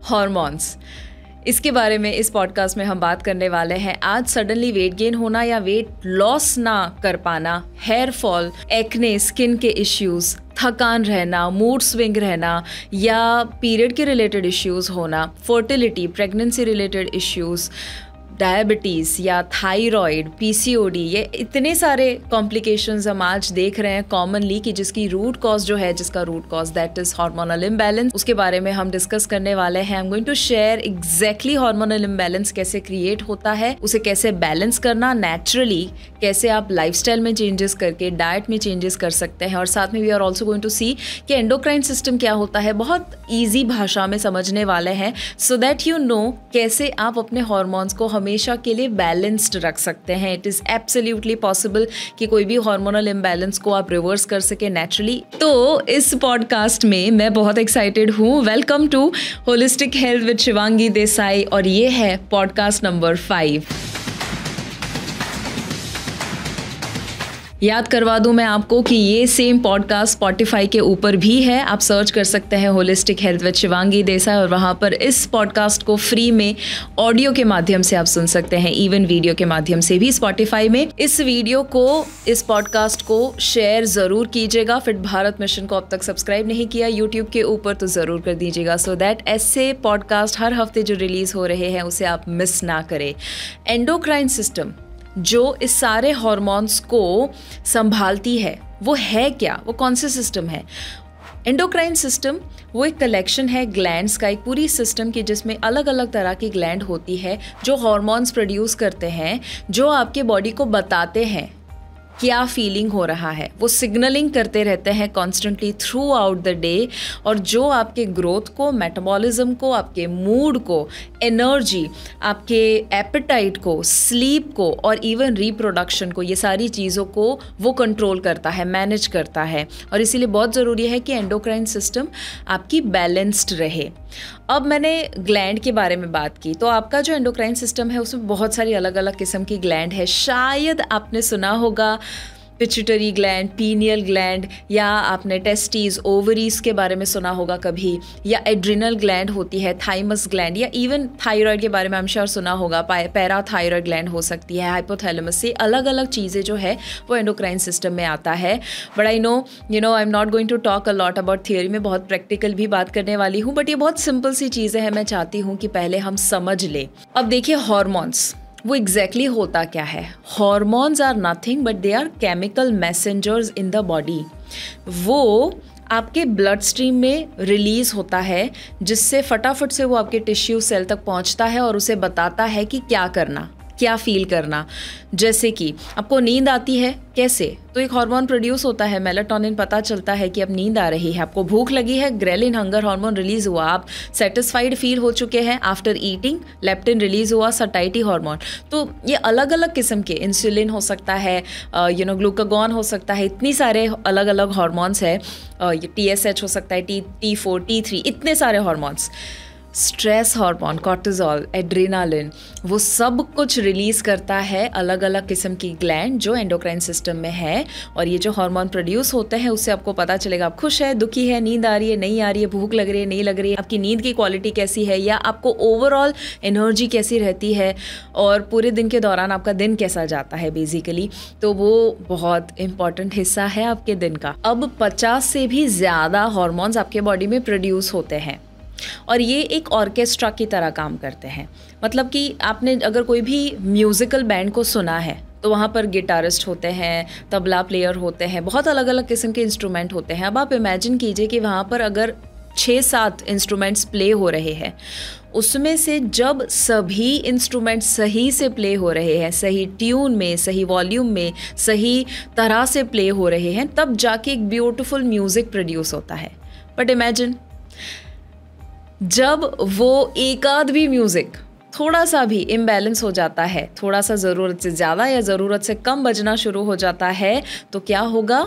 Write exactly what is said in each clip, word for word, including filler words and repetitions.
Hormones, इसके बारे में इस पॉडकास्ट में हम बात करने वाले हैं। आज सडनली वेट गेन होना या वेट लॉस ना कर पाना, हेयर फॉल, एक्ने, स्किन के इश्यूज, थकान रहना, मूड स्विंग रहना या पीरियड के रिलेटेड इश्यूज होना, fertility, pregnancy related issues, diabetes या थायराइड, पीसीओडी, ये इतने सारे कॉम्प्लिकेशंस हम आज देख रहे हैं कॉमनली कि जिसकी रूट कॉज जो है, जिसका root cause that is hormonal imbalance, उसके बारे में हम डिस्कस करने वाले हैं। I am going to share exactly hormonal imbalance कैसे क्रिएट होता है, उसे कैसे बैलेंस करना नेचुरली, कैसे आप लाइफस्टाइल में चेंजेस करके डाइट में चेंजेस कर सकते हैं, और साथ में we are also going to see कि एंडोक्राइन सिस्टम क्या होता है। बहुत ईजी भाषा में समझने वाले हैं सो दैट यू नो कैसे आप अपने हॉर्मोन्स को हमेशा के लिए बैलेंस्ड रख सकते हैं। इट इज़ एब्सोल्युटली पॉसिबल कि कोई भी हार्मोनल इम्बैलेंस को आप रिवर्स कर सके नेचुरली। तो इस पॉडकास्ट में मैं बहुत एक्साइटेड हूँ। Welcome to holistic health with Shivangi Desai, और ये है पॉडकास्ट नंबर फाइव। याद करवा दूं मैं आपको कि ये सेम पॉडकास्ट स्पॉटिफाई के ऊपर भी है। आप सर्च कर सकते हैं holistic health with Shivangi Desai, और वहाँ पर इस पॉडकास्ट को फ्री में ऑडियो के माध्यम से आप सुन सकते हैं, इवन वीडियो के माध्यम से भी स्पॉटिफाई में। इस वीडियो को, इस पॉडकास्ट को शेयर ज़रूर कीजिएगा। फिट भारत मिशन को अब तक सब्सक्राइब नहीं किया यूट्यूब के ऊपर तो ज़रूर कर दीजिएगा, सो दैट ऐसे पॉडकास्ट हर हफ्ते जो रिलीज़ हो रहे हैं उसे आप मिस ना करें। एंडोक्राइन सिस्टम जो इस सारे हार्मोन्स को संभालती है वो है क्या, वो कौन से सिस्टम है? एंडोक्राइन सिस्टम वो एक कलेक्शन है ग्लैंड्स का, एक पूरी सिस्टम की जिसमें अलग अलग तरह की ग्लैंड होती है जो हार्मोन्स प्रोड्यूस करते हैं, जो आपके बॉडी को बताते हैं क्या फीलिंग हो रहा है। वो सिग्नलिंग करते रहते हैं constantly throughout the day, और जो आपके ग्रोथ को, मेटाबॉलिज्म को, आपके मूड को, एनर्जी, आपके एपेटाइट को, स्लीप को और इवन रिप्रोडक्शन को, ये सारी चीज़ों को वो कंट्रोल करता है, मैनेज करता है। और इसीलिए बहुत ज़रूरी है कि एंडोक्राइन सिस्टम आपकी बैलेंस्ड रहे। अब मैंने ग्लैंड के बारे में बात की, तो आपका जो एंडोक्राइन सिस्टम है उसमें बहुत सारी अलग अलग किस्म की ग्लैंड है। शायद आपने सुना होगा पिट्यूटरी ग्लैंड, पीनियल ग्लैंड, या आपने टेस्टीज, ओवरीज के बारे में सुना होगा कभी, या एड्रिनल ग्लैंड होती है, थाइमस ग्लैंड, या इवन थायराइड के बारे में हम श्योर सुना होगा, पैराथायराइड ग्लैंड हो सकती है, हाइपोथैलेमस। से अलग अलग चीज़ें जो है वो एंडोक्राइन सिस्टम में आता है। But I know you know I am not going to talk a lot about theory, में बहुत प्रैक्टिकल भी बात करने वाली हूँ, बट ये बहुत सिंपल सी चीज़ें हैं। मैं चाहती हूँ कि पहले हम समझ लें। अब देखिए हॉर्मोन्स वो एग्जैक्टली exactly होता क्या है। Hormones are nothing but they are chemical messengers in the body. वो आपके ब्लड स्ट्रीम में रिलीज होता है, जिससे फटाफट से वो आपके टिश्यू सेल तक पहुंचता है और उसे बताता है कि क्या करना, क्या फील करना। जैसे कि आपको नींद आती है, कैसे? तो एक हार्मोन प्रोड्यूस होता है मेलाटोनिन, पता चलता है कि अब नींद आ रही है। आपको भूख लगी है, ग्रेलिन हंगर हार्मोन रिलीज हुआ, आप सेटिस्फाइड फील हो चुके हैं आफ्टर ईटिंग, लेप्टिन रिलीज हुआ, सटाइटी हार्मोन। तो ये अलग अलग किस्म के, इंसुलिन हो सकता है, यू नो ग्लूकागॉन हो सकता है, इतनी सारे अलग अलग हार्मोन्स है, टी एस एच हो सकता है, T T four T three, इतने सारे hormones. Stress hormone, cortisol, adrenaline, वो सब कुछ रिलीज़ करता है अलग अलग किस्म की ग्लैंड जो एंडोक्राइन सिस्टम में है। और ये जो हार्मोन प्रोड्यूस होते हैं उससे आपको पता चलेगा आप खुश है, दुखी है, नींद आ रही है, नहीं आ रही है, भूख लग रही है, नहीं लग रही है, आपकी नींद की क्वालिटी कैसी है, या आपको ओवरऑल एनर्जी कैसी रहती है, और पूरे दिन के दौरान आपका दिन कैसा जाता है बेसिकली। तो वो बहुत इंपॉर्टेंट हिस्सा है आपके दिन का। अब पचास से भी ज़्यादा हार्मोन्स आपके बॉडी में प्रोड्यूस होते हैं, और ये एक ऑर्केस्ट्रा की तरह काम करते हैं। मतलब कि आपने अगर कोई भी म्यूज़िकल बैंड को सुना है तो वहाँ पर गिटारिस्ट होते हैं, तबला प्लेयर होते हैं, बहुत अलग अलग किस्म के इंस्ट्रूमेंट होते हैं। अब आप इमेजिन कीजिए कि वहाँ पर अगर छः सात इंस्ट्रूमेंट्स प्ले हो रहे हैं, उसमें से जब सभी इंस्ट्रूमेंट्स सही से प्ले हो रहे हैं, सही ट्यून में, सही वॉल्यूम में, सही तरह से प्ले हो रहे हैं, तब जाके एक ब्यूटीफुल म्यूज़िक प्रोड्यूस होता है। बट इमेजिन जब वो एक आध भी म्यूज़िक थोड़ा सा भी इम्बैलेंस हो जाता है, थोड़ा सा ज़रूरत से ज़्यादा या ज़रूरत से कम बजना शुरू हो जाता है, तो क्या होगा?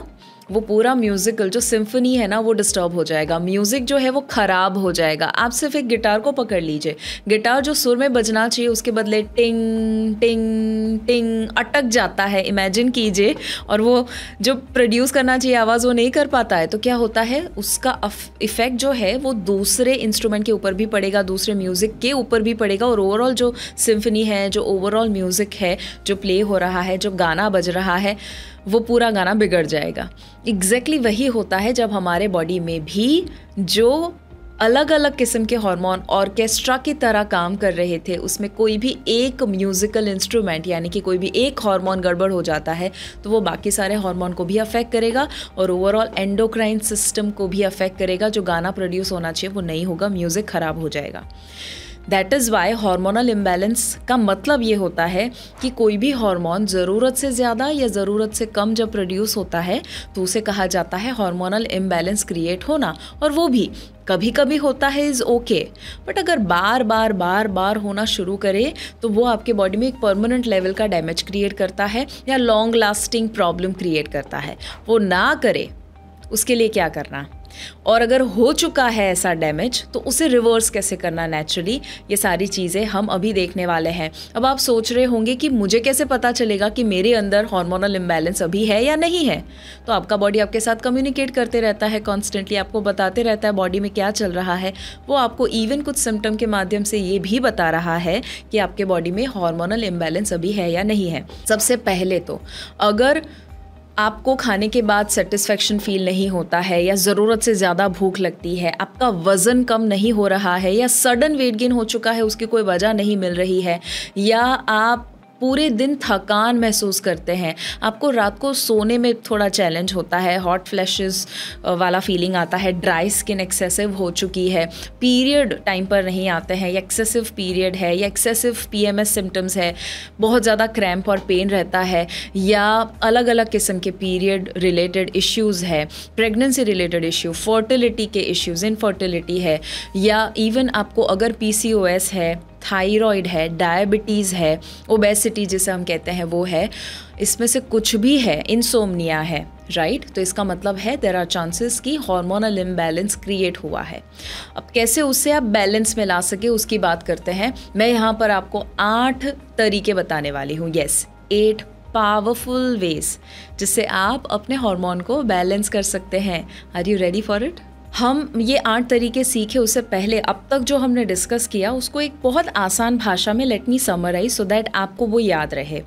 वो पूरा म्यूज़िकल जो सिम्फनी है ना वो डिस्टर्ब हो जाएगा, म्यूज़िक जो है वो ख़राब हो जाएगा। आप सिर्फ एक गिटार को पकड़ लीजिए, गिटार जो सुर में बजना चाहिए उसके बदले टिंग टिंग टिंग अटक जाता है, इमेजिन कीजिए, और वो जो प्रोड्यूस करना चाहिए आवाज़ वो नहीं कर पाता है, तो क्या होता है उसका इफ़ेक्ट जो है वो दूसरे इंस्ट्रूमेंट के ऊपर भी पड़ेगा, दूसरे म्यूज़िक के ऊपर भी पड़ेगा, और ओवरऑल जो सिम्फनी है, जो ओवरऑल म्यूज़िक है जो प्ले हो रहा है, जो गाना बज रहा है, वो पूरा गाना बिगड़ जाएगा। एग्जैक्टली exactly वही होता है जब हमारे बॉडी में भी जो अलग अलग किस्म के हार्मोन ऑर्केस्ट्रा की तरह काम कर रहे थे, उसमें कोई भी एक म्यूज़िकल इंस्ट्रूमेंट यानी कि कोई भी एक हार्मोन गड़बड़ हो जाता है तो वो बाकी सारे हार्मोन को भी अफेक्ट करेगा और ओवरऑल एंडोक्राइन सिस्टम को भी अफेक्ट करेगा। जो गाना प्रोड्यूस होना चाहिए वो नहीं होगा, म्यूज़िक ख़राब हो जाएगा। That is why hormonal imbalance का मतलब ये होता है कि कोई भी हार्मोन ज़रूरत से ज़्यादा या ज़रूरत से कम जब प्रोड्यूस होता है तो उसे कहा जाता है हार्मोनल इम्बैलेंस क्रिएट होना, और वो भी कभी कभी होता है इज़ ओके, बट अगर बार बार बार बार होना शुरू करे तो वो आपके बॉडी में एक परमानेंट लेवल का डैमेज क्रिएट करता है या लॉन्ग लास्टिंग प्रॉब्लम क्रिएट करता है। वो ना करे उसके लिए क्या करना, और अगर हो चुका है ऐसा डैमेज तो उसे रिवर्स कैसे करना नेचुरली, ये सारी चीज़ें हम अभी देखने वाले हैं। अब आप सोच रहे होंगे कि मुझे कैसे पता चलेगा कि मेरे अंदर हार्मोनल इम्बैलेंस अभी है या नहीं है। तो आपका बॉडी आपके साथ कम्युनिकेट करते रहता है, कॉन्स्टेंटली आपको बताते रहता है बॉडी में क्या चल रहा है। वो आपको इवन कुछ सिम्टम के माध्यम से ये भी बता रहा है कि आपके बॉडी में हार्मोनल इम्बैलेंस अभी है या नहीं है। सबसे पहले तो अगर आपको खाने के बाद सेटिस्फेक्शन फील नहीं होता है या ज़रूरत से ज़्यादा भूख लगती है, आपका वज़न कम नहीं हो रहा है या सडन वेट गेन हो चुका है, उसकी कोई वजह नहीं मिल रही है, या आप पूरे दिन थकान महसूस करते हैं, आपको रात को सोने में थोड़ा चैलेंज होता है, हॉट फ्लैशेस वाला फीलिंग आता है, ड्राई स्किन एक्सेसिव हो चुकी है, पीरियड टाइम पर नहीं आते हैं या एक्सेसिव पीरियड है या एक्सेसिव पीएमएस सिम्टम्स है, बहुत ज़्यादा क्रैम्प और पेन रहता है, या अलग अलग किस्म के पीरियड रिलेटेड इश्यूज़ है, प्रेगनेंसी रिलेटेड इश्यू, फर्टिलिटी के इश्यूज़, इनफर्टिलिटी है, या इवन आपको अगर पीसीओएस है, थायराइड है, डायबिटीज़ है, ओबेसिटी जिसे हम कहते हैं वो है, इसमें से कुछ भी है, इंसोम्निया है, राइट right? तो इसका मतलब है देयर आर चांसेस कि हार्मोनल इम्बैलेंस क्रिएट हुआ है। अब कैसे उससे आप बैलेंस में ला सके उसकी बात करते हैं। मैं यहाँ पर आपको आठ तरीके बताने वाली हूँ, येस एट पावरफुल वेज जिससे आप अपने हार्मोन को बैलेंस कर सकते हैं। Are you ready for it? हम ये आठ तरीके सीखे उससे पहले अब तक जो हमने डिस्कस किया उसको एक बहुत आसान भाषा में let me summarise so that आपको वो याद रहे।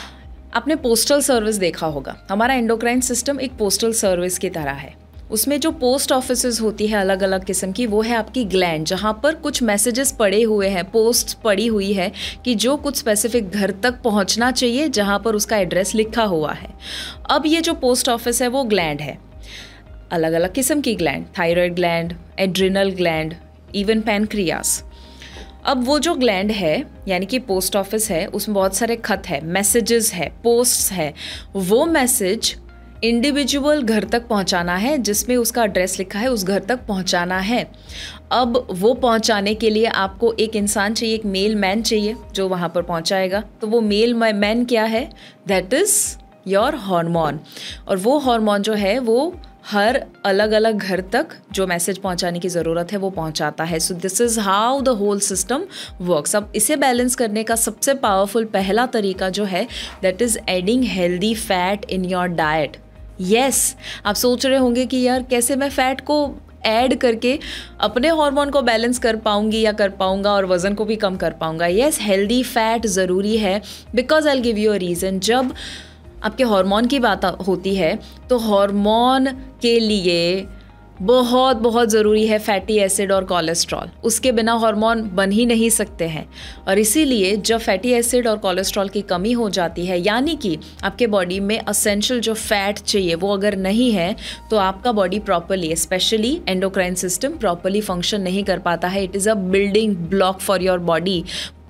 आपने पोस्टल सर्विस देखा होगा, हमारा एंडोक्राइन सिस्टम एक पोस्टल सर्विस की तरह है। उसमें जो पोस्ट ऑफिसेज होती है अलग अलग किस्म की, वो है आपकी ग्लैंड, जहाँ पर कुछ मैसेजेस पड़े हुए हैं, पोस्ट पड़ी हुई है कि जो कुछ स्पेसिफिक घर तक पहुँचना चाहिए जहाँ पर उसका एड्रेस लिखा हुआ है। अब ये जो पोस्ट ऑफिस है वो ग्लैंड है, अलग अलग किस्म की gland, thyroid gland, adrenal gland, even pancreas. अब वो जो ग्लैंड है यानी कि पोस्ट ऑफिस है, उसमें बहुत सारे खत है, मैसेजेस है, पोस्ट्स है। वो मैसेज इंडिविजुअल घर तक पहुंचाना है, जिसमें उसका एड्रेस लिखा है उस घर तक पहुंचाना है। अब वो पहुंचाने के लिए आपको एक इंसान चाहिए, एक मेल मैन चाहिए जो वहाँ पर पहुंचाएगा। तो वो मेल मैन क्या है? That is your hormone. और वो हार्मोन जो है वो हर अलग अलग घर तक जो मैसेज पहुंचाने की ज़रूरत है वो पहुंचाता है। So this is how the whole system works. अब इसे बैलेंस करने का सबसे पावरफुल पहला तरीका जो है that is adding healthy fat in your diet. Yes, आप सोच रहे होंगे कि यार कैसे मैं फ़ैट को ऐड करके अपने हार्मोन को बैलेंस कर पाऊंगी या कर पाऊंगा और वज़न को भी कम कर पाऊंगा। यस, हेल्दी फैट ज़रूरी है, because I will give you a reason. जब आपके हार्मोन की बात होती है तो हार्मोन के लिए बहुत बहुत ज़रूरी है फैटी एसिड और कोलेस्ट्रॉल। उसके बिना हार्मोन बन ही नहीं सकते हैं। और इसीलिए जब फैटी एसिड और कोलेस्ट्रॉल की कमी हो जाती है, यानी कि आपके बॉडी में असेंशियल जो फैट चाहिए वो अगर नहीं है, तो आपका body properly, specially endocrine system properly function नहीं कर पाता है। It is a building block for your body.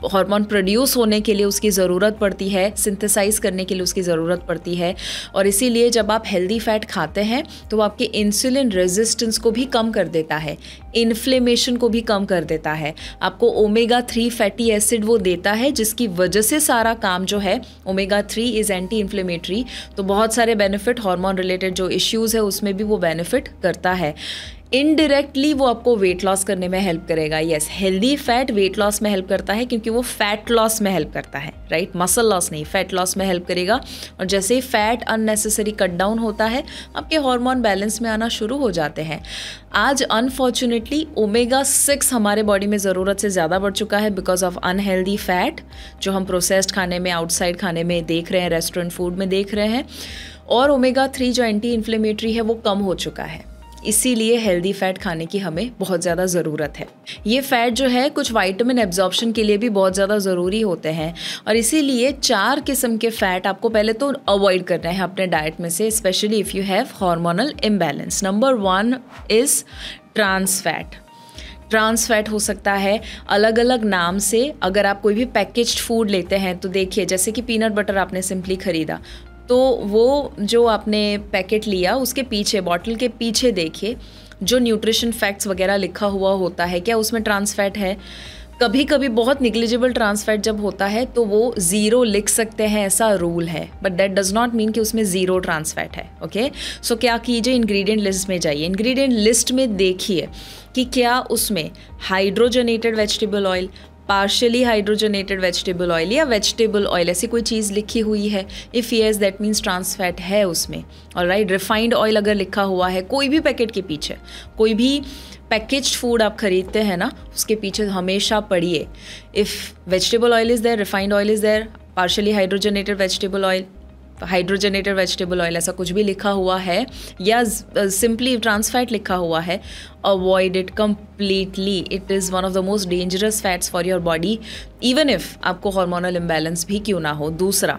Hormone produce होने के लिए उसकी ज़रूरत पड़ती है, सिंथेसाइज करने के लिए उसकी ज़रूरत पड़ती है। और इसीलिए जब आप हेल्दी फैट खाते हैं तो वो आपके इंसुलिन रेजिस्टेंस को भी कम कर देता है, इन्फ्लेमेशन को भी कम कर देता है, आपको ओमेगा थ्री फैटी एसिड वो देता है, जिसकी वजह से सारा काम जो है, omega three is anti inflammatory, तो बहुत सारे बेनिफिट हार्मोन रिलेटेड जो इश्यूज़ है उसमें भी वो बेनिफिट करता है। इनडायरेक्टली वो आपको वेट लॉस करने में हेल्प करेगा। Yes, healthy fat weight loss में हेल्प करता है क्योंकि वो फैट लॉस में हेल्प करता है, राइट, मसल लॉस नहीं, फैट लॉस में हेल्प करेगा। और जैसे ही फैट अननेसेसरी कट डाउन होता है, आपके हार्मोन बैलेंस में आना शुरू हो जाते हैं। आज अनफॉर्चुनेटली ओमेगा सिक्स हमारे बॉडी में ज़रूरत से ज़्यादा बढ़ चुका है बिकॉज ऑफ अनहेल्दी फैट, जो हम प्रोसेस्ड खाने में, आउटसाइड खाने में देख रहे हैं, रेस्टोरेंट फूड में देख रहे हैं। और ओमेगा थ्री जो एंटी इन्फ्लेमेटरी है वो कम हो चुका है, इसीलिए हेल्दी फैट खाने की हमें बहुत ज़्यादा ज़रूरत है। ये फैट जो है कुछ विटामिन एब्जॉर्प्शन के लिए भी बहुत ज़्यादा ज़रूरी होते हैं, और इसीलिए चार किस्म के फ़ैट आपको पहले तो अवॉइड करना है अपने डाइट में से, specially if you have hormonal imbalance. Number one is trans fat. Trans fat हो सकता है अलग अलग नाम से। अगर आप कोई भी पैकेज्ड फूड लेते हैं तो देखिए, जैसे कि पीनट बटर आपने सिंपली ख़रीदा, तो वो जो आपने पैकेट लिया उसके पीछे, बॉटल के पीछे देखिए जो न्यूट्रिशन फैक्ट्स वगैरह लिखा हुआ होता है, क्या उसमें ट्रांस फैट है? कभी कभी बहुत निग्लिजिबल ट्रांस फैट जब होता है तो वो ज़ीरो लिख सकते हैं, ऐसा रूल है, but that does not mean कि उसमें ज़ीरो ट्रांस फैट है। ओके, सो क्या कीजिए, इंग्रेडिएंट लिस्ट में जाइए, इंग्रेडिएंट लिस्ट में देखिए कि क्या उसमें hydrogenated vegetable oil, partially hydrogenated vegetable oil या वेजिटेबल ऑयल ऐसी कोई चीज़ लिखी हुई है। If yes, that means trans fat है उसमें। ऑलराइट, रिफाइंड ऑयल अगर लिखा हुआ है कोई भी पैकेट के पीछे, कोई भी पैकेज्ड फूड आप खरीदते हैं ना, उसके पीछे हमेशा पढ़िए, if vegetable oil is there, refined oil is there, partially hydrogenated vegetable oil, hydrogenated vegetable oil, ऐसा कुछ भी लिखा हुआ है या सिंपली ट्रांस फैट लिखा हुआ है, avoid it completely. It is one of the most dangerous fats for your body, even if आपको हार्मोनल इम्बैलेंस भी क्यों ना हो। दूसरा,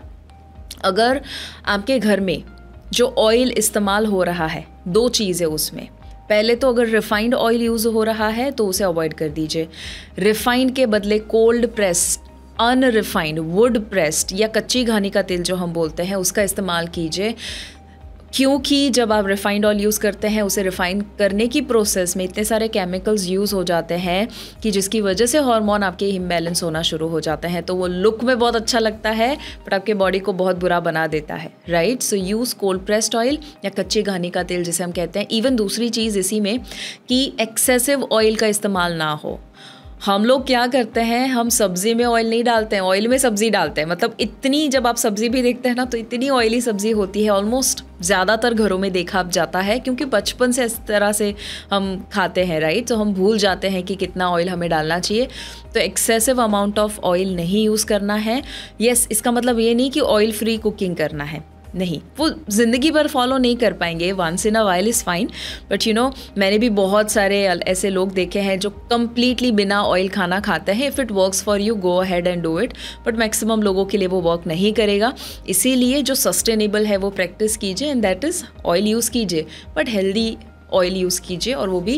अगर आपके घर में जो ऑयल इस्तेमाल हो रहा है, दो चीज़ें उसमें, पहले तो अगर रिफाइंड ऑयल यूज़ हो रहा है तो उसे अवॉइड कर दीजिए। रिफाइंड के बदले cold pressed, unrefined, wood pressed या कच्ची घानी का तेल जो हम बोलते हैं उसका इस्तेमाल कीजिए, क्योंकि जब आप रिफाइंड ऑयल यूज़ करते हैं उसे रिफाइन करने की प्रोसेस में इतने सारे केमिकल्स यूज़ हो जाते हैं कि जिसकी वजह से हार्मोन आपके इम्बैलेंस होना शुरू हो जाते हैं। तो वो लुक में बहुत अच्छा लगता है बट आपके बॉडी को बहुत बुरा बना देता है, right. So use cold pressed oil या कच्ची घानी का तेल जिसे हम कहते हैं। इवन दूसरी चीज़ इसी में कि एक्सेसिव ऑयल का इस्तेमाल ना हो। हम लोग क्या करते हैं, हम सब्ज़ी में ऑयल नहीं डालते हैं, ऑयल में सब्ज़ी डालते हैं। मतलब इतनी, जब आप सब्ज़ी भी देखते हैं ना तो इतनी ऑयली सब्ज़ी होती है, ऑलमोस्ट ज़्यादातर घरों में देखा जाता है, क्योंकि बचपन से इस तरह से हम खाते हैं, राइट। तो हम भूल जाते हैं कि कितना ऑयल हमें डालना चाहिए। तो एक्सेसिव अमाउंट ऑफ ऑयल नहीं यूज़ करना है। येस, इसका मतलब ये नहीं कि ऑयल फ्री कुकिंग करना है, नहीं, वो ज़िंदगी भर फॉलो नहीं कर पाएंगे। Once in a while is fine, but you know मैंने भी बहुत सारे ऐसे लोग देखे हैं जो कम्प्लीटली बिना ऑयल खाना खाते हैं। If it works for you, go ahead and do it, but maximum लोगों के लिए वो वर्क नहीं करेगा। इसीलिए जो सस्टेनेबल है वो प्रैक्टिस कीजिए, and that is oil use कीजिए, बट हेल्दी ऑयल यूज़ कीजिए, और वो भी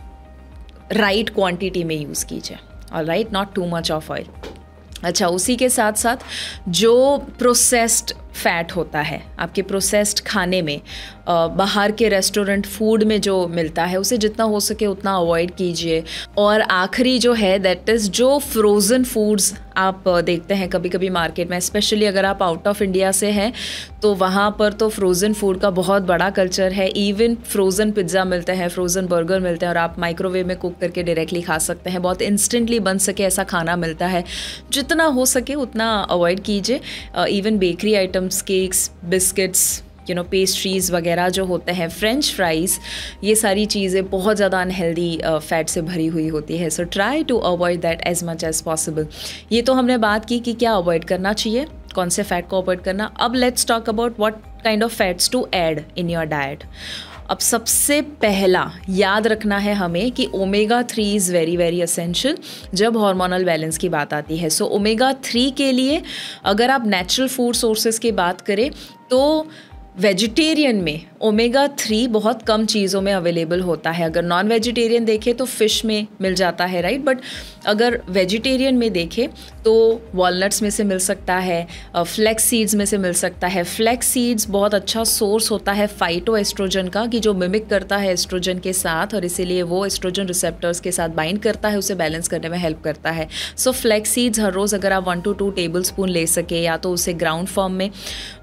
राइट क्वान्टिटी में यूज़ कीजिए। Alright, not too much of oil. अच्छा, उसी के साथ साथ जो प्रोसेस्ड फैट होता है आपके प्रोसेस्ड खाने में, बाहर के रेस्टोरेंट फूड में जो मिलता है, उसे जितना हो सके उतना अवॉइड कीजिए। और आखिरी जो है दैट इज़ जो फ्रोज़न फूड्स आप देखते हैं कभी कभी मार्केट में, स्पेशली अगर आप आउट ऑफ इंडिया से हैं तो वहाँ पर तो फ्रोज़न फूड का बहुत बड़ा कल्चर है। इवन फ्रोज़न पिज़्ज़ा मिलते हैं, फ्रोज़न बर्गर मिलते हैं, और आप माइक्रोवेव में कुक करके डायरेक्टली खा सकते हैं। बहुत इंस्टेंटली बन सके ऐसा खाना मिलता है, जितना हो सके उतना अवॉइड कीजिए। Even bakery items, cakes, biscuits, you know pastries वगैरह जो होते हैं, फ्रेंच फ्राइज़, ये सारी चीज़ें बहुत ज़्यादा अनहेल्दी फैट से भरी हुई होती है। So try to avoid that as much as possible. ये तो हमने बात की कि क्या अवॉइड करना चाहिए, कौन से फ़ैट को अवॉइड करना। अब let's talk about what kind of fats to add in your diet. अब सबसे पहला याद रखना है हमें कि omega three is very very essential जब हार्मोनल बैलेंस की बात आती है। सो ओमेगा थ्री के लिए अगर आप नेचुरल फूड सोर्सेज की बात करें तो वेजिटेरियन में ओमेगा थ्री बहुत कम चीज़ों में अवेलेबल होता है। अगर नॉन वेजिटेरियन देखें तो फ़िश में मिल जाता है, राइट। बट अगर वेजिटेरियन में देखें तो वॉलनट्स में से मिल सकता है, फ्लैक्स सीड्स में से मिल सकता है। फ्लैक्स सीड्स बहुत अच्छा सोर्स होता है फाइटो एस्ट्रोजन का, कि जो मिमिक करता है एस्ट्रोजन के साथ, और इसीलिए वो एस्ट्रोजन रिसेप्टर्स के साथ बाइंड करता है, उसे बैलेंस करने में हेल्प करता है। सो फ्लैक्स सीड्स हर रोज़ अगर आप one to two tablespoon ले सके, या तो उसे ग्राउंड फॉर्म में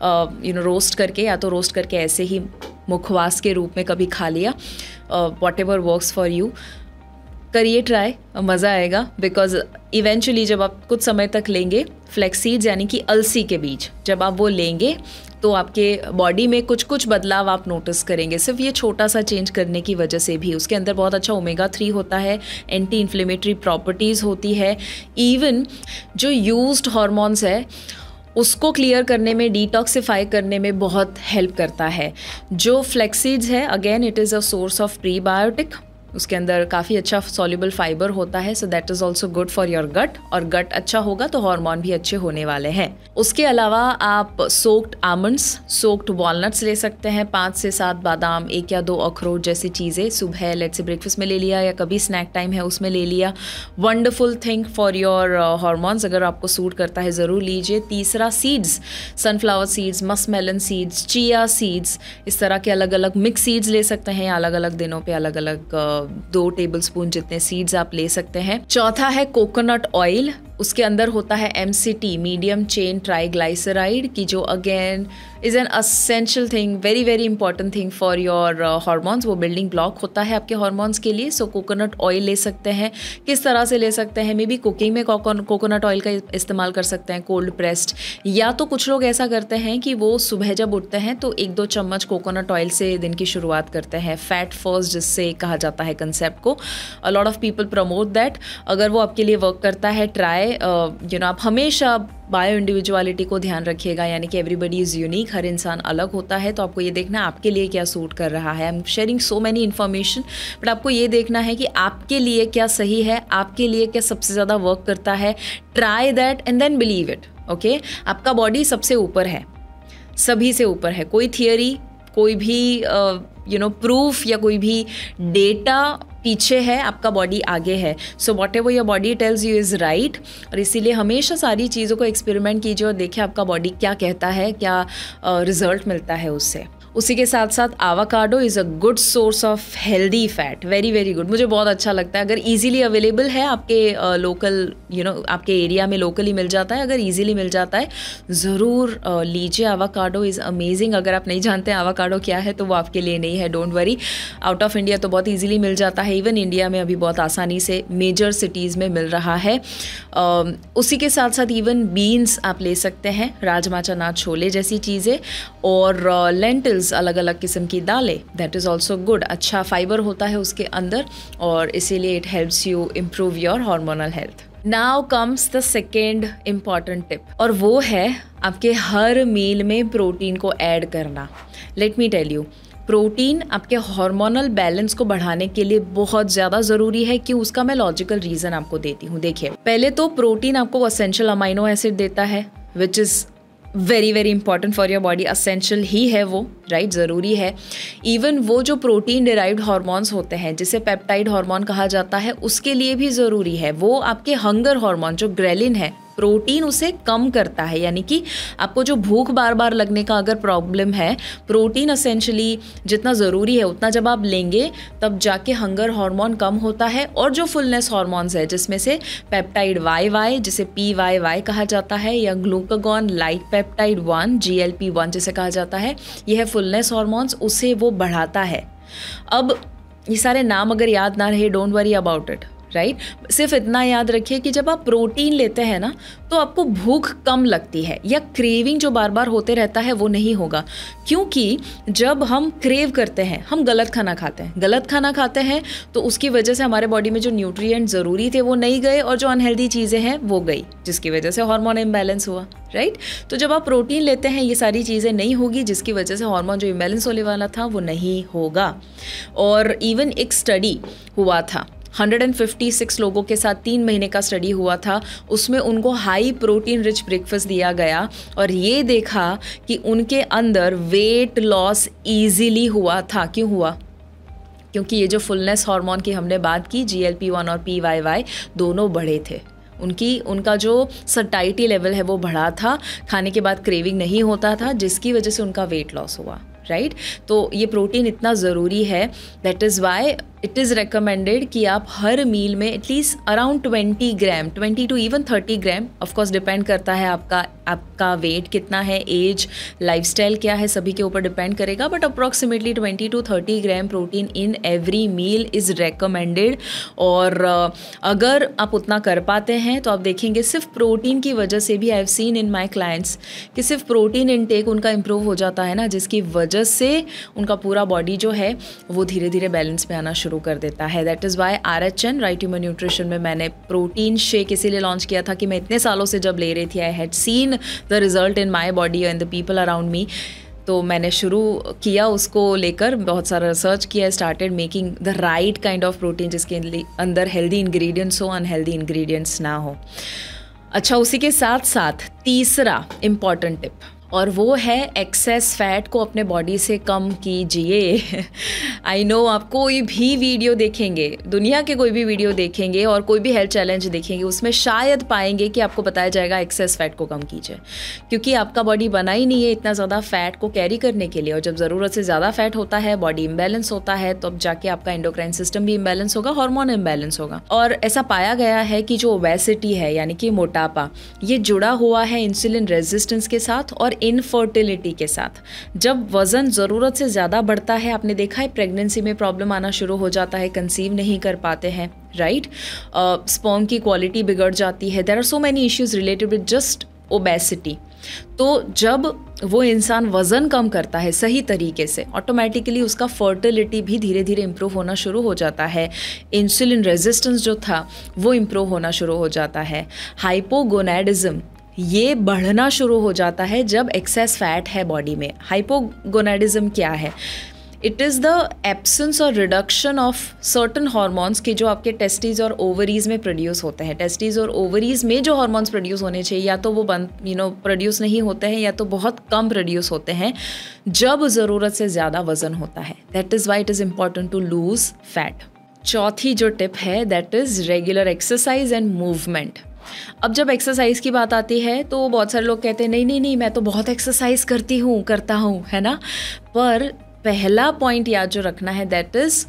यू नो रोस्ट करके, या तो रोस्ट करके ऐसे ही मुखवास के रूप में कभी खा लिया, whatever works for you, करिए ट्राई, मज़ा आएगा। बिकॉज इवेंचुअली जब आप कुछ समय तक लेंगे फ्लैक्स सीड्स यानी कि अलसी के बीज, जब आप वो लेंगे तो आपके बॉडी में कुछ कुछ बदलाव आप नोटिस करेंगे, सिर्फ ये छोटा सा चेंज करने की वजह से भी। उसके अंदर बहुत अच्छा ओमेगा थ्री होता है, एंटी इन्फ्लेमेटरी प्रॉपर्टीज़ होती है, इवन जो यूज्ड हार्मोन्स है उसको क्लियर करने में, डिटॉक्सिफाई करने में बहुत हेल्प करता है। जो फ्लैक्स सीड्स है, again it is a source of prebiotic, उसके अंदर काफ़ी अच्छा सॉल्युबल फाइबर होता है, so that is also good for your gut, और गट अच्छा होगा तो हार्मोन भी अच्छे होने वाले हैं। उसके अलावा आप सोक्ड आमंड्स, सोक्ड वॉलनट्स ले सकते हैं, पाँच से सात बादाम, एक या दो अखरोट जैसी चीज़ें सुबह लेट्स से ब्रेकफास्ट में ले लिया, या कभी स्नैक टाइम है उसमें ले लिया। Wonderful thing for your hormones, अगर आपको सूट करता है ज़रूर लीजिए। तीसरा seeds, sunflower seeds, muskmelon seeds, chia seeds, इस तरह के अलग अलग मिक्स सीड्स ले सकते हैं, अलग अलग दिनों पे अलग अलग दो टेबलस्पून जितने सीड्स आप ले सकते हैं। चौथा है कोकोनट ऑयल, उसके अंदर होता है M C T, medium chain triglyceride, की जो again is an essential thing, very very important thing for your hormones, वो बिल्डिंग ब्लॉक होता है आपके हार्मोन्स के लिए। सो कोकोनट ऑयल ले सकते हैं। किस तरह से ले सकते हैं, मे बी कुकिंग में कोकोनट ऑयल का इस्तेमाल कर सकते हैं, कोल्ड प्रेस्ड, या तो कुछ लोग ऐसा करते हैं कि वो सुबह जब उठते हैं तो एक दो चम्मच कोकोनट ऑयल से दिन की शुरुआत करते हैं, फैट फर्स्ट जिससे कहा जाता है कंसेप्ट को। A lot of people promote that. अगर वो आपके लिए वर्क करता है, ट्राई यू नो आप हमेशा बायो इंडिविजुअलिटी को ध्यान रखिएगा, यानी कि एवरीबडी इज़ यूनिक, हर इंसान अलग होता है, तो आपको ये देखना है आपके लिए क्या सूट कर रहा है। I am sharing so many information, but आपको ये देखना है कि आपके लिए क्या सही है, आपके लिए क्या सबसे ज़्यादा वर्क करता है। Try that and then believe it. Okay, आपका बॉडी सबसे ऊपर है, सभी से ऊपर है। कोई थियरी, कोई भी यू नो प्रूफ या कोई भी डेटा पीछे है, आपका बॉडी आगे है। So whatever your body tells you is right, और इसीलिए हमेशा सारी चीज़ों को एक्सपेरिमेंट कीजिए और देखिए आपका बॉडी क्या कहता है, क्या रिजल्ट uh, मिलता है उससे। उसी के साथ साथ avocado is a good source of healthy fat, very very good, मुझे बहुत अच्छा लगता है। अगर इजीली अवेलेबल है आपके लोकल यू नो आपके एरिया में लोकली मिल जाता है, अगर इजीली मिल जाता है ज़रूर uh, लीजिए। Avocado is amazing. अगर आप नहीं जानते आवाकाडो क्या है तो वो आपके लिए नहीं है, don't worry. Out of India तो बहुत ईजिली मिल जाता है, इवन इंडिया में अभी बहुत आसानी से मेजर सिटीज़ में मिल रहा है। uh, उसी के साथ साथ इवन बीन्स आप ले सकते हैं, राजमा, चना, छोले जैसी चीज़ें, और लेंटिल uh, अलग अलग किस्म की दालें, दैट इज़ ऑल्सो गुड। अच्छा फाइबर होता है उसके अंदर, और इसीलिए it helps you improve your hormonal health. Now comes the second important tip, और वो है आपके हर मील में प्रोटीन को ऐड करना। Let me tell you, protein आपके हार्मोनल बैलेंस को बढ़ाने के लिए बहुत ज़्यादा ज़रूरी है। क्यों, उसका मैं लॉजिकल रीज़न आपको देती हूँ। देखिए, पहले तो प्रोटीन आपको असेंशियल अमाइनो एसिड देता है, which is very very important for your body, essential ही है वो, राइट right? ज़रूरी है। इवन वो जो प्रोटीन डिराइव्ड हार्मोन्स होते हैं जिसे पेप्टाइड हार्मोन कहा जाता है, उसके लिए भी ज़रूरी है। वो आपके हंगर हार्मोन जो ग्रेलिन है, प्रोटीन उसे कम करता है, यानी कि आपको जो भूख बार बार लगने का अगर प्रॉब्लम है, प्रोटीन असेंशली जितना ज़रूरी है उतना जब आप लेंगे तब जाके हंगर हार्मोन कम होता है। और जो फुलनेस हार्मोन्स है जिसमें से पेप्टाइड वाई वाई जिसे पी वाई वाई कहा जाता है, या glucagon like peptide one G L P one जिसे कहा जाता है, यह है फुलनेस हार्मोन्स, उसे वो बढ़ाता है। अब ये सारे नाम अगर याद ना रहे, don't worry about it, right right? सिर्फ इतना याद रखिए कि जब आप प्रोटीन लेते हैं ना तो आपको भूख कम लगती है, या क्रेविंग जो बार बार होते रहता है वो नहीं होगा। क्योंकि जब हम क्रेव करते हैं, हम गलत खाना खाते हैं, गलत खाना खाते हैं तो उसकी वजह से हमारे बॉडी में जो न्यूट्रिएंट ज़रूरी थे वो नहीं गए, और जो अनहेल्दी चीज़ें हैं वो गई, जिसकी वजह से हार्मोन इम्बैलेंस हुआ, राइट right? तो जब आप प्रोटीन लेते हैं ये सारी चीज़ें नहीं होगी, जिसकी वजह से हार्मोन जो इम्बैलेंस होने वाला था वो नहीं होगा। और इवन एक स्टडी हुआ था, एक सौ छप्पन लोगों के साथ तीन महीने का स्टडी हुआ था, उसमें उनको हाई प्रोटीन रिच ब्रेकफास्ट दिया गया, और ये देखा कि उनके अंदर वेट लॉस इजीली हुआ था। क्यों हुआ? क्योंकि ये जो फुलनेस हार्मोन की हमने बात की, जी एल पी वन और पी वाई वाई दोनों बढ़े थे। उनकी उनका जो सटाइटी लेवल है वो बढ़ा था, खाने के बाद क्रेविंग नहीं होता था, जिसकी वजह से उनका वेट लॉस हुआ, राइट right? तो ये प्रोटीन इतना ज़रूरी है, that is why it is recommended कि आप हर मील में at least around twenty gram twenty to even thirty gram, of course depend करता है आपका आपका वेट कितना है, एज, लाइफस्टाइल क्या है, सभी के ऊपर डिपेंड करेगा, but approximately twenty to thirty gram protein in every meal is recommended. और अगर आप उतना कर पाते हैं तो आप देखेंगे सिर्फ प्रोटीन की वजह से भी, I have seen in my clients कि सिर्फ प्रोटीन इनटेक उनका इम्प्रूव हो जाता है ना, जिसकी वजह से उनका पूरा बॉडी जो है वो धीरे धीरे बैलेंस में आना शुरू कर देता है। That is why R H N Right Human Nutrition में मैंने प्रोटीन शेक इसीलिए लॉन्च किया था कि मैं इतने सालों से जब ले रही थी, I had seen the result in my body and the people around me. तो मैंने शुरू किया उसको लेकर, बहुत सारा रिसर्च किया, started making the right kind of protein जिसके अंदर हेल्दी इंग्रेडिएंट्स हो, अनहेल्दी इंग्रेडिएंट्स ना हो। अच्छा, उसी के साथ साथ तीसरा इम्पॉर्टेंट टिप, और वो है एक्सेस फैट को अपने बॉडी से कम कीजिए। आई नो आप कोई भी वीडियो देखेंगे, दुनिया के कोई भी वीडियो देखेंगे और कोई भी हेल्थ चैलेंज देखेंगे, उसमें शायद पाएंगे कि आपको बताया जाएगा एक्सेस फैट को कम कीजिए, क्योंकि आपका बॉडी बना ही नहीं है इतना ज़्यादा फैट को कैरी करने के लिए। और जब ज़रूरत से ज़्यादा फैट होता है, बॉडी इम्बैलेंस होता है, तो अब जाके आपका एंडोक्राइन सिस्टम भी इम्बैलेंस होगा, हार्मोन इम्बैलेंस होगा। और ऐसा पाया गया है कि जो ओबेसिटी है यानी कि मोटापा, ये जुड़ा हुआ है इंसुलिन रेजिस्टेंस के साथ और इनफर्टिलिटी के साथ। जब वज़न ज़रूरत से ज़्यादा बढ़ता है, आपने देखा है प्रेगनेंसी में प्रॉब्लम आना शुरू हो जाता है, कंसीव नहीं कर पाते हैं, राइट, स्पर्म की क्वालिटी बिगड़ जाती है, there are so many issues related with just obesity. तो जब वो इंसान वज़न कम करता है सही तरीके से, ऑटोमेटिकली उसका फर्टिलिटी भी धीरे धीरे इम्प्रूव होना शुरू हो जाता है, इंसुलिन रेजिस्टेंस जो था वो इम्प्रूव होना शुरू हो जाता है, हाइपोगोनैडिज्म ये बढ़ना शुरू हो जाता है जब एक्सेस फैट है बॉडी में। हाइपोगोनैडिज्म क्या है? इट इज़ द एब्सेंस और रिडक्शन ऑफ सर्टन हार्मोन्स के जो आपके टेस्टिस और ओवरीज में प्रोड्यूस होते हैं। टेस्टिस और ओवरीज में जो हार्मोन्स प्रोड्यूस होने चाहिए, या तो वो बंद यू नो प्रोड्यूस नहीं होते हैं, या तो बहुत कम प्रोड्यूस होते हैं जब ज़रूरत से ज़्यादा वज़न होता है। That is why it is important to lose fat. चौथी जो टिप है that is regular exercise and movement. अब जब एक्सरसाइज की बात आती है तो बहुत सारे लोग कहते हैं नहीं नहीं नहीं मैं तो बहुत एक्सरसाइज करती हूँ करता हूँ है ना। पर पहला पॉइंट याद जो रखना है that is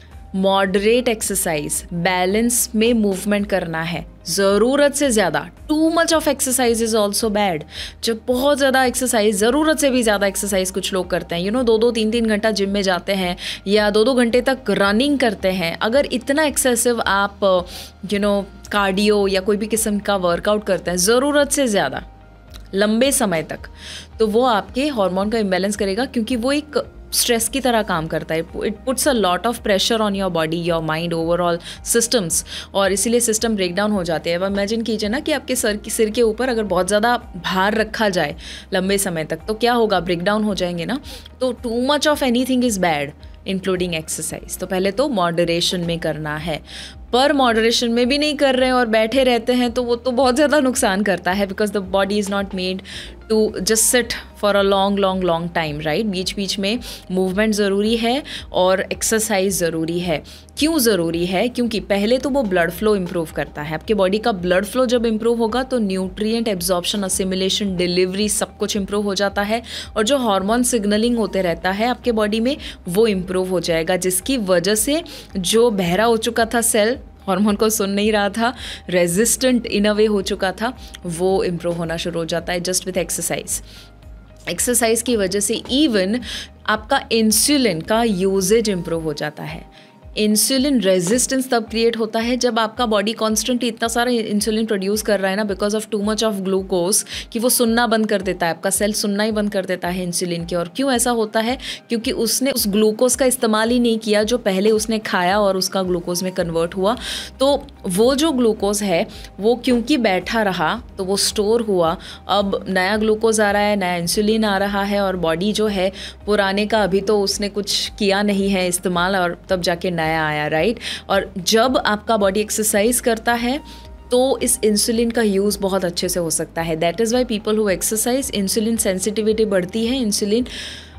moderate exercise, balance में मूवमेंट करना है। ज़रूरत से ज़्यादा, too much of exercise is also bad. जब बहुत ज़्यादा एक्सरसाइज, ज़रूरत से भी ज़्यादा एक्सरसाइज कुछ लोग करते हैं, यू नो दो दो तीन तीन घंटा जिम में जाते हैं या दो दो घंटे तक रनिंग करते हैं। अगर इतना एक्सेसिव आप यू नो कार्डियो या कोई भी किस्म का वर्कआउट करते हैं ज़रूरत से ज़्यादा लंबे समय तक, तो वो आपके हार्मोन का इम्बैलेंस करेगा, क्योंकि वो एक स्ट्रेस की तरह काम करता है। It puts a lot of pressure on your body, your mind, overall systems, और इसीलिए सिस्टम ब्रेक डाउन हो जाते हैं। अब इमेजिन कीजिए ना कि आपके सर की सिर के ऊपर अगर बहुत ज़्यादा भार रखा जाए लंबे समय तक, तो क्या होगा? ब्रेक डाउन हो जाएंगे ना। तो too much of anything is bad including exercise. तो पहले तो मॉडरेशन में करना है, पर मॉडरेशन में भी नहीं कर रहे हैं और बैठे रहते हैं तो वो तो बहुत ज़्यादा नुकसान करता है, because the body is not made to just sit for a long long long time, right. बीच बीच में मूवमेंट ज़रूरी है और एक्सरसाइज ज़रूरी है। क्यों ज़रूरी है? क्योंकि पहले तो वो ब्लड फ्लो इम्प्रूव करता है। आपके बॉडी का ब्लड फ्लो जब इम्प्रूव होगा तो न्यूट्रिएंट एब्जॉर्प्शन, असिमिलेशन, डिलीवरी सब कुछ इम्प्रूव हो जाता है, और जो हार्मोन सिग्नलिंग होते रहता है आपके बॉडी में वो इम्प्रूव हो जाएगा, जिसकी वजह से जो बहरा हो चुका था सेल, हार्मोन को सुन नहीं रहा था, रेजिस्टेंट इन अ वे हो चुका था, वो इम्प्रूव होना शुरू हो जाता है जस्ट विथ एक्सरसाइज। एक्सरसाइज की वजह से इवन आपका इंसुलिन का यूजेज इम्प्रूव हो जाता है। इंसुलिन रेजिस्टेंस तब क्रिएट होता है जब आपका बॉडी कॉन्स्टेंटली इतना सारा इंसुलिन प्रोड्यूस कर रहा है ना, because of too much of glucose, कि वो सुनना बंद कर देता है, आपका सेल सुनना ही बंद कर देता है इंसुलिन के। और क्यों ऐसा होता है? क्योंकि उसने उस ग्लूकोज का इस्तेमाल ही नहीं किया जो पहले उसने खाया और उसका ग्लूकोज में कन्वर्ट हुआ। तो वो जो ग्लूकोज है वो क्योंकि बैठा रहा तो वो स्टोर हुआ, अब नया ग्लूकोज आ रहा है, नया इंसुलिन आ रहा है, और बॉडी जो है पुराने का अभी तो उसने कुछ किया नहीं है इस्तेमाल, और तब जाके नया आया, राइट। और जब आपका बॉडी एक्सरसाइज करता है तो इस इंसुलिन का यूज़ बहुत अच्छे से हो सकता है। That is why people who exercise, insulin sensitivity बढ़ती है, इंसुलिन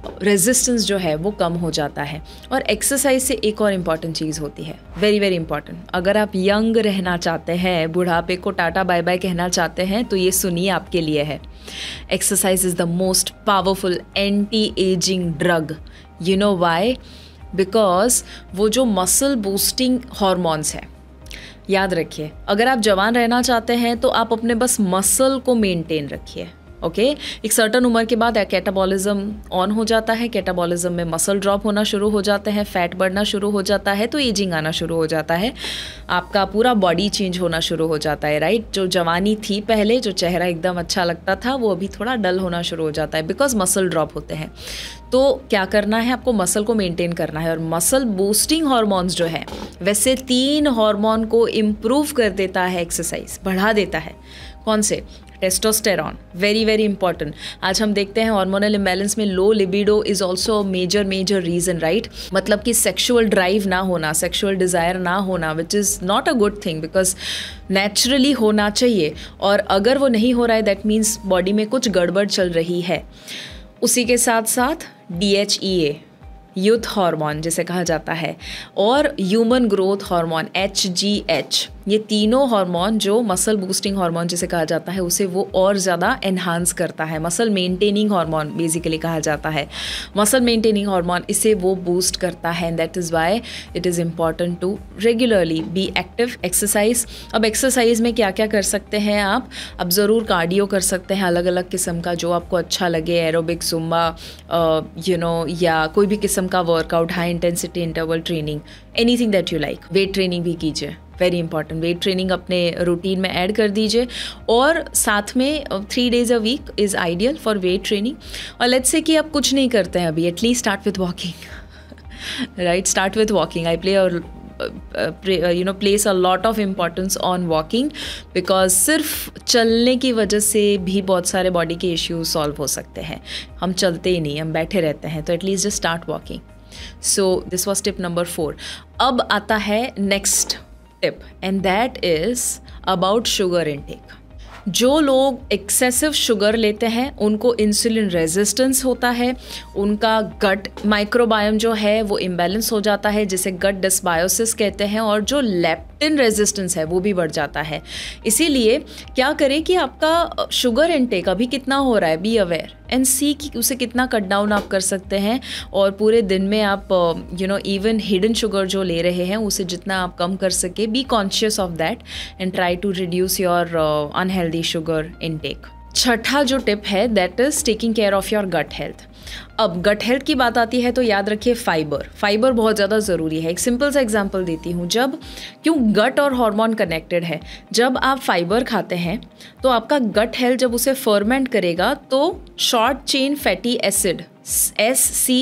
रेजिस्टेंस जो है वो कम हो जाता है। और एक्सरसाइज से एक और इम्पॉर्टेंट चीज़ होती है, वेरी वेरी इंपॉर्टेंट, अगर आप यंग रहना चाहते हैं, बुढ़ापे को टाटा बाय बाय कहना चाहते हैं, तो ये सुनिए आपके लिए है। Exercise is the most powerful anti ageing drug. You know why? Because वो जो मसल बूस्टिंग हॉर्मोन्स है, याद रखिए, अगर आप जवान रहना चाहते हैं तो आप अपने बस मसल को मेंटेन रखिए। Okay okay? एक सर्टन उम्र के बाद कैटाबॉलिज्म ऑन हो जाता है, कैटाबॉलिज्म में मसल ड्रॉप होना शुरू हो जाते हैं, फैट बढ़ना शुरू हो जाता है, तो एजिंग आना शुरू हो जाता है, आपका पूरा बॉडी चेंज होना शुरू हो जाता है, राइट। जो जवानी थी पहले, जो चेहरा एकदम अच्छा लगता था, वो अभी थोड़ा डल होना शुरू हो जाता है, बिकॉज मसल ड्रॉप होते हैं। तो क्या करना है, आपको मसल को मेंटेन करना है। और मसल बूस्टिंग हार्मोन्स जो है, वैसे तीन हार्मोन को इम्प्रूव कर देता है एक्सरसाइज, बढ़ा देता है। कौन से? Testosterone, very very important. आज हम देखते हैं हार्मोनल इम्बैलेंस में low libido is also major major reason, right. मतलब कि सेक्सुअल ड्राइव ना होना, सेक्सुअल डिज़ायर ना होना, which is not a good thing, because naturally होना चाहिए, और अगर वो नहीं हो रहा है दैट मीन्स बॉडी में कुछ गड़बड़ चल रही है। उसी के साथ साथ D H E A, youth hormone जिसे कहा जाता है, और human growth hormone H G H, ये तीनों हार्मोन जो मसल बूस्टिंग हार्मोन जिसे कहा जाता है, उसे वो और ज़्यादा एनहांस करता है। मसल मेंटेनिंग हार्मोन बेसिकली कहा जाता है, मसल मेंटेनिंग हार्मोन, इसे वो बूस्ट करता है। And that is why it is important to regularly be active, exercise. अब एक्सरसाइज में क्या क्या कर सकते हैं आप? अब ज़रूर कार्डियो कर सकते हैं, अलग अलग किस्म का जो आपको अच्छा लगे, एरोबिक, जुम्बा, यू नो, या कोई भी किस्म का workout, high intensity interval training, anything that you like. Weight training भी कीजिए, वेरी इंपॉर्टेंट, वेट ट्रेनिंग अपने रूटीन में ऐड कर दीजिए। और साथ में three days a week is ideal for weight training. और लेट्स से कि आप कुछ नहीं करते हैं अभी, at least start with walking, right, start with walking. I play और you know places a lot of importance on walking, because सिर्फ चलने की वजह से भी बहुत सारे बॉडी के इश्यूज सॉल्व हो सकते हैं। हम चलते ही नहीं, हम बैठे रहते हैं, तो at least just start walking. So this was tip number four. अब आता है next tip, and that is about sugar intake. जो लोग एक्सेसिव शुगर लेते हैं उनको इंसुलिन रेजिस्टेंस होता है, उनका गट माइक्रोबायोम जो है वो इम्बैलेंस हो जाता है, जिसे गट डिस्बायोसिस कहते हैं, और जो लेप्टिन रेजिस्टेंस है वो भी बढ़ जाता है। इसीलिए क्या करें कि आपका शुगर इनटेक अभी कितना हो रहा है, बी अवेयर एंड सी कि उसे कितना कट डाउन आप कर सकते हैं। और पूरे दिन में आप you know even hidden sugar जो ले रहे हैं उसे जितना आप कम कर सके, be conscious of that and try to reduce your unhealthy sugar intake. छठा जो टिप है that is taking care of your gut health. अब गट हेल्थ की बात आती है तो याद रखिए फाइबर, फाइबर बहुत ज़्यादा ज़रूरी है। एक सिंपल सा एग्जांपल देती हूँ, जब क्यों गट और हार्मोन कनेक्टेड है, जब आप फाइबर खाते हैं तो आपका गट हेल्थ जब उसे फर्मेंट करेगा तो short chain fatty acid S C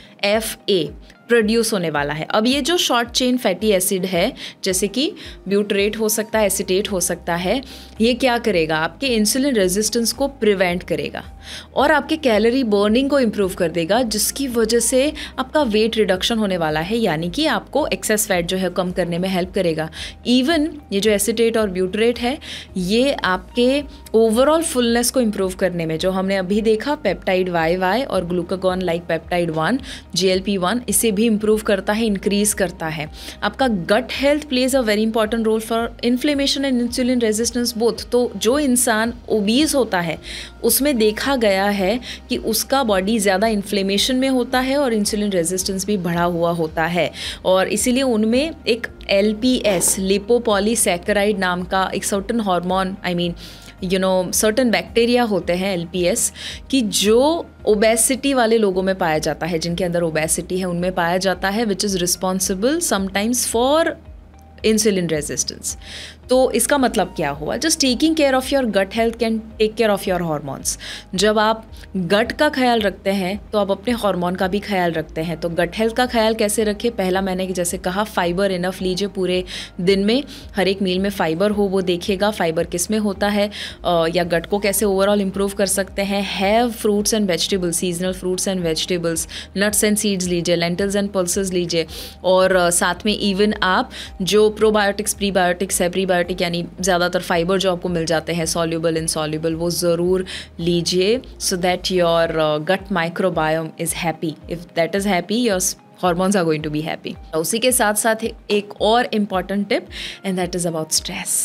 F A produce होने वाला है। अब ये जो शॉर्ट चेन फैटी एसिड है, जैसे कि ब्यूटरेट हो सकता है, एसिटेट हो सकता है, ये क्या करेगा, आपके इंसुलिन रेजिस्टेंस को प्रिवेंट करेगा और आपके कैलोरी बर्निंग को इम्प्रूव कर देगा, जिसकी वजह से आपका वेट रिडक्शन होने वाला है, यानी कि आपको एक्सेस फैट जो है कम करने में हेल्प करेगा। इवन ये जो एसिटेट और ब्यूटरेट है, ये आपके ओवरऑल फुलनेस को इम्प्रूव करने में, जो हमने अभी देखा पेप्टाइड वाई वाई और glucagon like peptide one, G L P one, इसे भी इम्प्रूव करता है, इंक्रीज करता है। आपका gut health plays a very important role for inflammation and insulin resistance both. तो जो इंसान ओबीज होता है उसमें देखा गया है कि उसका बॉडी ज़्यादा इन्फ्लेमेशन में होता है और इंसुलिन रेजिस्टेंस भी बढ़ा हुआ होता है, और इसीलिए उनमें एक एल पी एस लिपोपॉलीसैकेराइड नाम का एक certain hormone, I mean you know certain bacteria होते हैं एल पी एस, कि जो ओबेसिटी वाले लोगों में पाया जाता है, जिनके अंदर ओबेसिटी है उनमें पाया जाता है, which is responsible sometimes for insulin resistance. तो इसका मतलब क्या हुआ, just taking care of your gut health can take care of your hormones. जब आप गट का ख्याल रखते हैं तो आप अपने हार्मोन का भी ख्याल रखते हैं। तो गट हेल्थ का ख्याल कैसे रखें, पहला मैंने जैसे कहा फाइबर इनफ लीजिए, पूरे दिन में हर एक मील में फाइबर हो, वो देखिएगा फाइबर किस में होता है, या गट को कैसे ओवरऑल इम्प्रूव कर सकते हैं। Have fruits and vegetables, seasonal fruits and vegetables, nuts and seeds लीजिए, लेंटिल्स एंड पल्सेस लीजिए, और साथ में इवन आप जो प्रोबायोटिक्स, प्रीबायोटिक्स है, प्रीबायोटिक्स प्रीबायोटिक यानी ज़्यादातर फाइबर जो आपको मिल जाते हैं सॉल्युबल इनसॉल्युबल, वो ज़रूर लीजिए so that your gut microbiome is happy. If that is happy, your hormones are going to be happy. उसी के साथ साथ एक और important tip and that is about stress.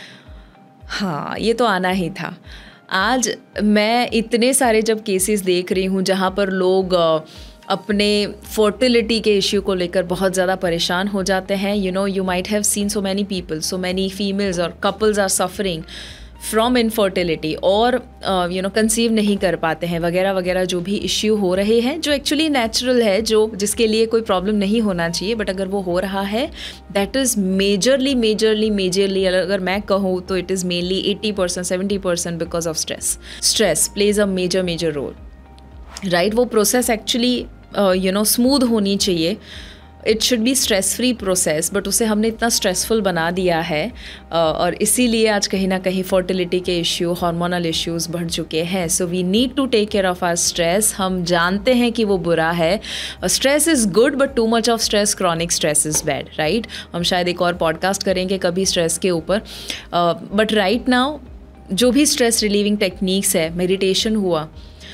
हाँ, ये तो आना ही था. आज मैं इतने सारे जब केसेस देख रही हूँ जहाँ पर लोग अपने फर्टिलिटी के इश्यू को लेकर बहुत ज़्यादा परेशान हो जाते हैं. You know, you might have seen so many people, so many females और couples are suffering from infertility और यू नो कंसीव नहीं कर पाते हैं वगैरह वगैरह, जो भी इश्यू हो रहे हैं जो एक्चुअली नेचुरल है, जो जिसके लिए कोई प्रॉब्लम नहीं होना चाहिए, बट अगर वो हो रहा है that is majorly majorly majorly अगर मैं कहूँ तो it is mainly eighty percent seventy percent because of stress. Stress plays a major major role, right. वो process actually you know smooth होनी चाहिए. It should be stress free process, but उसे हमने इतना स्ट्रेसफुल बना दिया है uh, और इसीलिए आज कहीं ना कहीं फर्टिलिटी के इश्यू, हार्मोनल इश्यूज बढ़ चुके हैं. So we need to take care of our stress. हम जानते हैं कि वो बुरा है. Stress is good but too much of stress, chronic stress is bad, right. हम शायद एक और पॉडकास्ट करेंगे कभी स्ट्रेस के ऊपर. बट राइट नाउ जो भी स्ट्रेस रिलीविंग टेक्निक्स है, मेडिटेशन हुआ,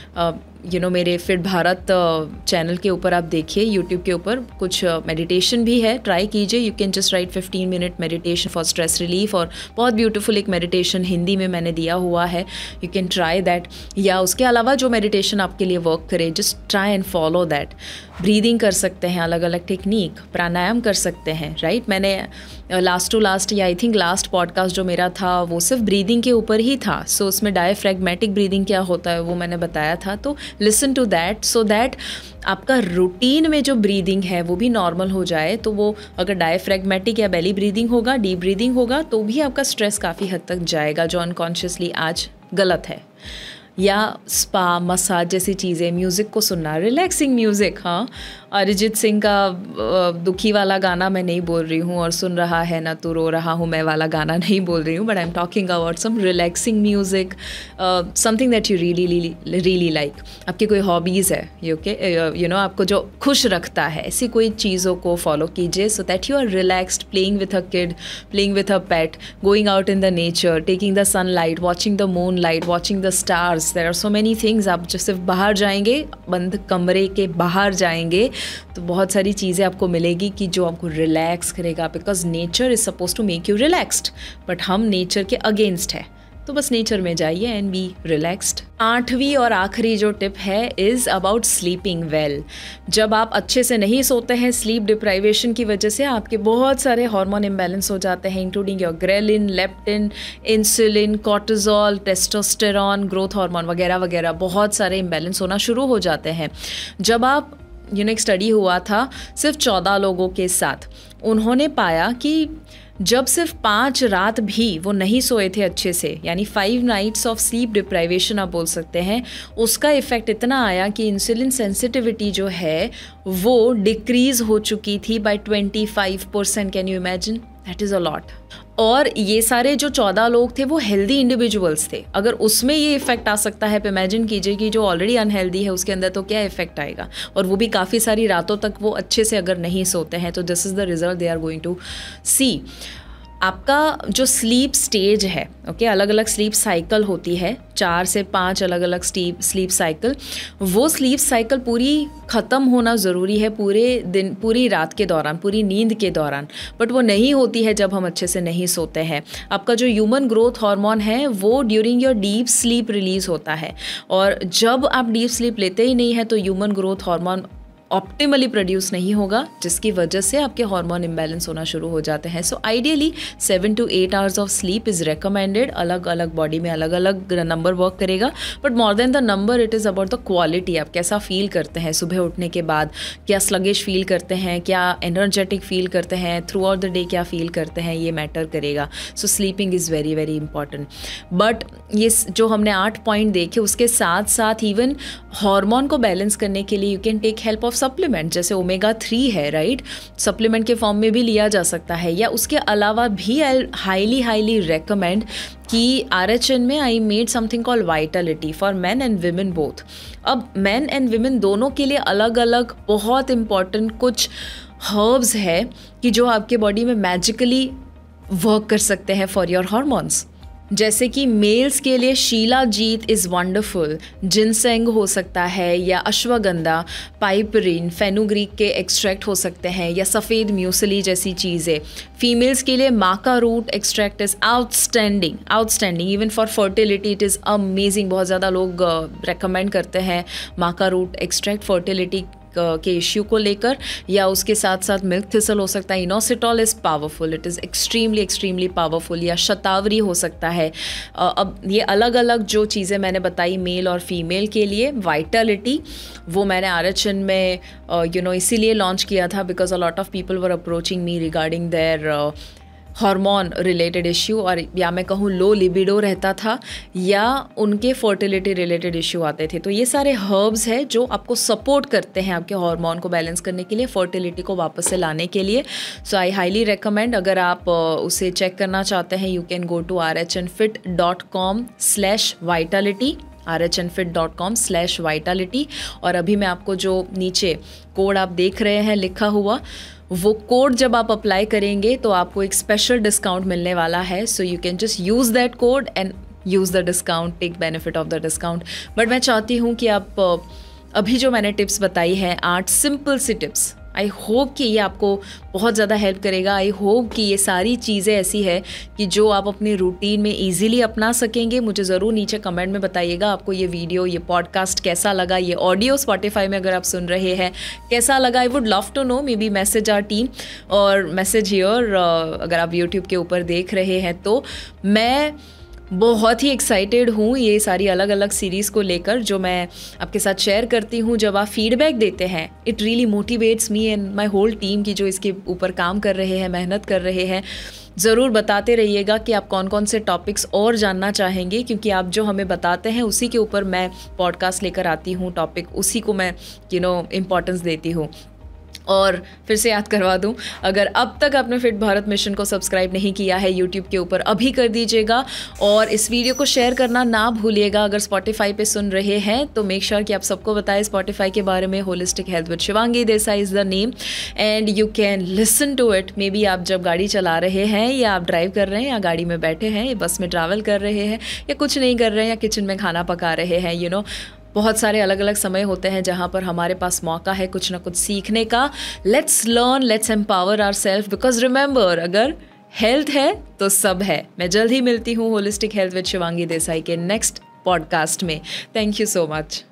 यू नो मेरे फिट भारत चैनल के ऊपर आप देखिए, यूट्यूब के ऊपर कुछ मेडिटेशन भी है, ट्राई कीजिए. You can just write fifteen minute meditation for stress relief, और बहुत ब्यूटीफुल एक मेडिटेशन हिंदी में मैंने दिया हुआ है, यू कैन ट्राई दैट. या उसके अलावा जो मेडिटेशन आपके लिए वर्क करे, just try and follow that. Breathing कर सकते हैं, अलग अलग टेक्निक, प्राणायाम कर सकते हैं, राइट. मैंने लास्ट टू लास्ट या आई थिंक लास्ट पॉडकास्ट जो मेरा था वो सिर्फ ब्रीदिंग के ऊपर ही था. सो so, उसमें डायफ्रैग्मेटिक ब्रीदिंग क्या होता है वो मैंने बताया था. तो listen to that so that आपका रूटीन में जो ब्रीदिंग है वो भी नॉर्मल हो जाए. तो वो अगर डायफ्रैग्मेटिक या बेली ब्रीदिंग होगा, डीप ब्रीदिंग होगा, तो भी आपका स्ट्रेस काफ़ी हद तक जाएगा, जो अनकॉन्शियसली आज गलत है. या स्पा, मसाज जैसी चीज़ें, म्यूज़िक को सुनना, रिलैक्सिंग म्यूज़िक. हाँ, अरिजीत सिंह का दुखी वाला गाना मैं नहीं बोल रही हूँ, और सुन रहा है ना तू रो रहा हूँ मैं वाला गाना नहीं बोल रही हूँ, but I am talking about some relaxing music, something that you really really like. आपकी कोई हॉबीज़ है यू के यू नो आपको जो खुश रखता है, ऐसी कोई चीज़ों को फॉलो कीजिए so that you are relaxed. Playing with a kid, playing with a pet, going out in the nature, taking the sunlight, watching the moon light, watching the stars. There are so many things. आप जो सिर्फ बाहर जाएंगे, बंद कमरे के बाहर जाएंगे, तो बहुत सारी चीज़ें आपको मिलेगी कि जो आपको रिलैक्स करेगा, because nature is suppose to make you relaxed, but हम नेचर के अगेंस्ट है. तो बस नेचर में जाइए एंड बी रिलैक्स्ड. आठवीं और आखिरी जो टिप है इज़ अबाउट स्लीपिंग वेल. जब आप अच्छे से नहीं सोते हैं, स्लीप डिप्राइवेशन की वजह से आपके बहुत सारे हार्मोन इम्बैलेंस हो जाते हैं, including your ghrelin, leptin, insulin, cortisol, testosterone, growth hormone वगैरह वगैरह, बहुत सारे इम्बैलेंस होना शुरू हो जाते हैं. जब आप यू नो एक स्टडी हुआ था सिर्फ चौदह लोगों के साथ, उन्होंने पाया कि जब सिर्फ पाँच रात भी वो नहीं सोए थे अच्छे से, यानी five nights of sleep deprivation आप बोल सकते हैं, उसका इफ़ेक्ट इतना आया कि इंसुलिन सेंसिटिविटी जो है वो डिक्रीज़ हो चुकी थी by twenty five percent. Can you imagine? That is a lot. और ये सारे जो चौदह लोग थे वो हेल्दी इंडिविजुअल्स थे. अगर उसमें ये इफेक्ट आ सकता है, तो इमेजिन कीजिए कि जो ऑलरेडी अनहेल्दी है उसके अंदर तो क्या इफेक्ट आएगा, और वो भी काफ़ी सारी रातों तक वो अच्छे से अगर नहीं सोते हैं. तो this is the result they are going to see. आपका जो स्लीप स्टेज है, ओके okay, अलग अलग स्लीप साइकिल होती है, चार से पांच अलग अलग स्लीप स्लीप साइकिल. वो स्लीप साइकिल पूरी ख़त्म होना ज़रूरी है पूरे दिन, पूरी रात के दौरान, पूरी नींद के दौरान, बट वो नहीं होती है जब हम अच्छे से नहीं सोते हैं. आपका जो ह्यूमन ग्रोथ हार्मोन है वो during your deep sleep release होता है, और जब आप डीप स्लीप लेते ही नहीं है तो human growth hormone optimally produce नहीं होगा, जिसकी वजह से आपके हार्मोन इम्बैलेंस होना शुरू हो जाते हैं. So ideally seven to eight hours of sleep is recommended. अलग अलग बॉडी में अलग अलग नंबर वर्क करेगा, but more than the number it is about the quality. आप कैसा फील करते हैं सुबह उठने के बाद, क्या स्लगिश फील करते हैं, क्या एनर्जेटिक फील करते हैं, थ्रू आउट द डे क्या फील करते हैं, ये मैटर करेगा. So sleeping is very very important. But ये जो हमने आठ पॉइंट देखे, उसके साथ साथ इवन हार्मोन को बैलेंस करने के लिए you can take help of supplement, जैसे ओमेगा थ्री है, राइट. सप्लीमेंट के फॉर्म में भी लिया जा सकता है, या उसके अलावा भी आई हाईली हाईली रेकमेंड कि आर एच एन में I made something called vitality for man and women both. अब मैन एंड विमेन दोनों के लिए अलग अलग बहुत इंपॉर्टेंट कुछ हर्ब्स है कि जो आपके बॉडी में मैजिकली वर्क कर सकते हैं फॉर योर हार्मोन्स। जैसे कि मेल्स के लिए शीलाजीत इज़ वंडरफुल, जिनसेंग हो सकता है, या अश्वगंधा, पाइपरिन, फेनुग्रीक के एक्सट्रैक्ट हो सकते हैं, या सफ़ेद म्यूसली जैसी चीज़ें। फीमेल्स के लिए maca root extract is outstanding outstanding even for fertility it is amazing. बहुत ज़्यादा लोग रेकमेंड करते हैं माका रूट एक्सट्रैक्ट फर्टिलिटी के इश्यू को लेकर, या उसके साथ साथ मिल्क थिसल हो सकता है। Inositol is powerful, it is extremely extremely powerful, या शतावरी हो सकता है। अब ये अलग अलग जो चीज़ें मैंने बताई मेल और फीमेल के लिए। वाइटलिटी वो मैंने आर एच एन में यू नो इसीलिए लॉन्च किया था because a lot of people were approaching me regarding their hormone related issue, और या मैं कहूँ लो लिबिडो रहता था, या उनके फर्टिलिटी रिलेटेड इश्यू आते थे। तो ये सारे हर्ब्स हैं जो आपको सपोर्ट करते हैं आपके हार्मोन को बैलेंस करने के लिए, फर्टिलिटी को वापस से लाने के लिए। सो आई हाईली रिकमेंड, अगर आप उसे चेक करना चाहते हैं you can go to R H N fit dot com slash vitality R H N fit dot com slash vitality. और अभी मैं आपको जो नीचे कोड आप देख रहे हैं लिखा हुआ, वो कोड जब आप अप्लाई करेंगे तो आपको एक स्पेशल डिस्काउंट मिलने वाला है। So you can just use that code and use the discount, take benefit of the discount. But मैं चाहती हूँ कि आप अभी जो मैंने टिप्स बताई हैं, आठ सिंपल सी टिप्स, आई होप कि ये आपको बहुत ज़्यादा हेल्प करेगा। आई होप कि ये सारी चीज़ें ऐसी है कि जो आप अपने रूटीन में इजीली अपना सकेंगे। मुझे ज़रूर नीचे कमेंट में बताइएगा आपको ये वीडियो, ये पॉडकास्ट कैसा लगा, ये ऑडियो स्पॉटिफाई में अगर आप सुन रहे हैं कैसा लगा। I would love to know, maybe message our team और मैसेज हियर अगर आप यूट्यूब के ऊपर देख रहे हैं। तो मैं बहुत ही एक्साइटेड हूँ ये सारी अलग अलग सीरीज़ को लेकर जो मैं आपके साथ शेयर करती हूँ। जब आप फीडबैक देते हैं, it really motivates me and my whole team की जो इसके ऊपर काम कर रहे हैं, मेहनत कर रहे हैं। ज़रूर बताते रहिएगा कि आप कौन कौन से टॉपिक्स और जानना चाहेंगे, क्योंकि आप जो हमें बताते हैं उसी के ऊपर मैं पॉडकास्ट लेकर आती हूँ, टॉपिक उसी को मैं यू नो इम्पोर्टेंस देती हूँ। और फिर से याद करवा दूं, अगर अब तक आपने फिट भारत मिशन को सब्सक्राइब नहीं किया है यूट्यूब के ऊपर, अभी कर दीजिएगा। और इस वीडियो को शेयर करना ना भूलिएगा। अगर स्पॉटिफाई पे सुन रहे हैं तो मेक श्योर कि आप सबको बताएं स्पॉटिफाई के बारे में। Holistic health with Shivangi Desai is the name and you can listen to it. Maybe आप जब गाड़ी चला रहे हैं, या आप ड्राइव कर रहे हैं, या गाड़ी में बैठे हैं, या बस में ट्रैवल कर रहे हैं, या कुछ नहीं कर रहे हैं, या किचन में खाना पका रहे हैं। यू नो बहुत सारे अलग अलग समय होते हैं जहाँ पर हमारे पास मौका है कुछ ना कुछ सीखने का। Let's learn, let's empower our self, because remember, अगर हेल्थ है तो सब है। मैं जल्द ही मिलती हूँ holistic health with Shivangi Desai के नेक्स्ट पॉडकास्ट में। Thank you so much.